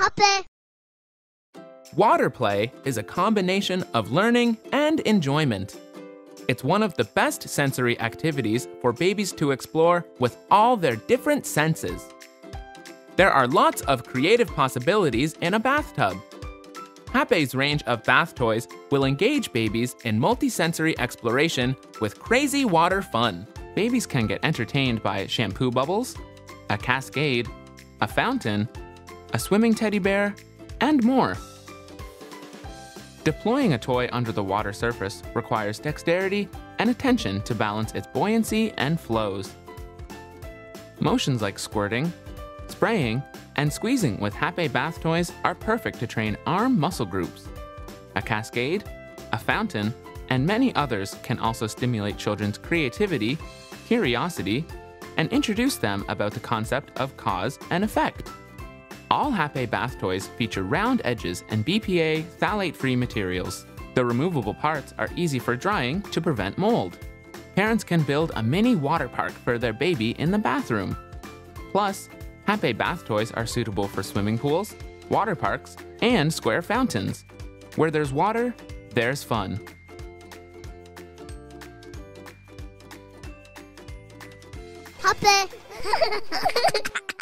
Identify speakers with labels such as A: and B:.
A: Happy.
B: Water play is a combination of learning and enjoyment. It's one of the best sensory activities for babies to explore with all their different senses. There are lots of creative possibilities in a bathtub. Happy's range of bath toys will engage babies in multisensory exploration with crazy water fun. Babies can get entertained by shampoo bubbles, a cascade, a fountain, a swimming teddy bear, and more. Deploying a toy under the water surface requires dexterity and attention to balance its buoyancy and flows. Motions like squirting, spraying, and squeezing with Happy bath toys are perfect to train arm muscle groups. A cascade, a fountain, and many others can also stimulate children's creativity, curiosity, and introduce them about the concept of cause and effect. All Happy bath toys feature round edges and BPA phthalate-free materials. The removable parts are easy for drying to prevent mold. Parents can build a mini water park for their baby in the bathroom. Plus, Happy bath toys are suitable for swimming pools, water parks, and square fountains. Where there's water, there's fun.
A: Happy.